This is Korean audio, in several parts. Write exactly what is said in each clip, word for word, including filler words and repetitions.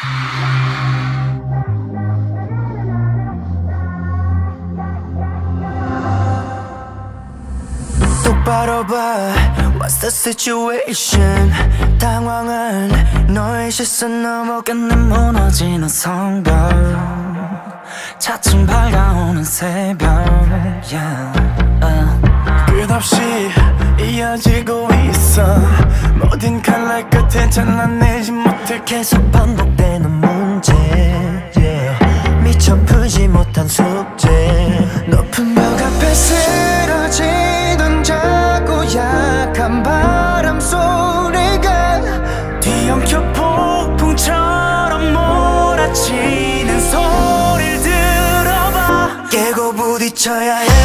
똑바로 봐, what's the situation? 당황한 너의 시선 넘어 끝내 무너지는 성벽, 차츰 밝아오는 새벽, yeah. uh. 끝없이 이어지고 있어. 모든 칼날 끝에 잘라내지 못해 계속 반복되는 문제, yeah. 미처 풀지 못한 숙제. 높은 벽 앞에 쓰러지던 작고 약한 바람 소리가 뒤엉켜 폭풍처럼 몰아치는 소리를 들어봐. 깨고 부딪혀야 해,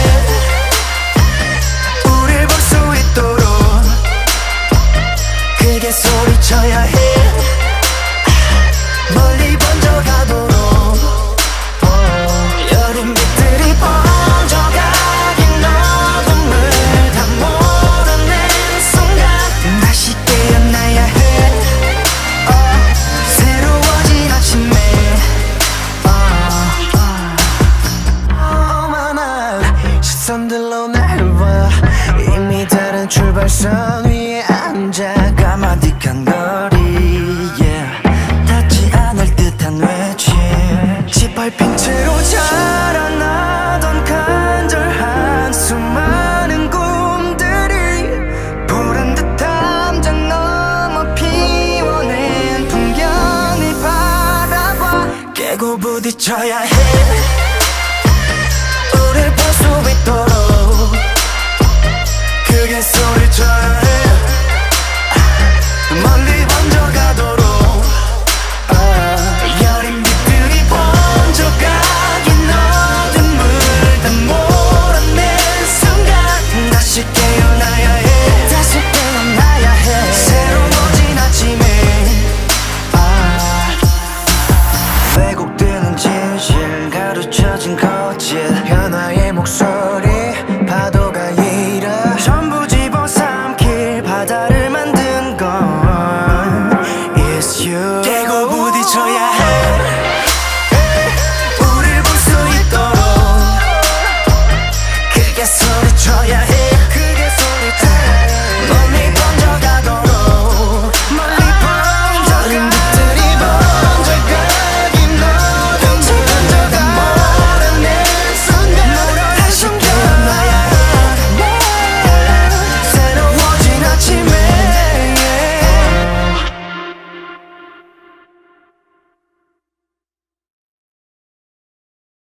우릴 볼 수 있도록 크게 소리쳐야 해, 멀리 번져가도록. 여린 빛들이 번져가긴 어둠을 다 몰아낸 순간 다시 깨어나야 해. oh, 새로워진 아침에 오만한 시선들로 날 봐. 이미 다른 출발선 위에 앉아 까마득한 거리, yeah. 닿지 않을 듯한 외침, 짓밟힌 채로 자라나던 간절한 수많은 꿈들이 보란 듯 담장 넘어 피워낸 풍경을 바라봐. 깨고 부딪혀야 해,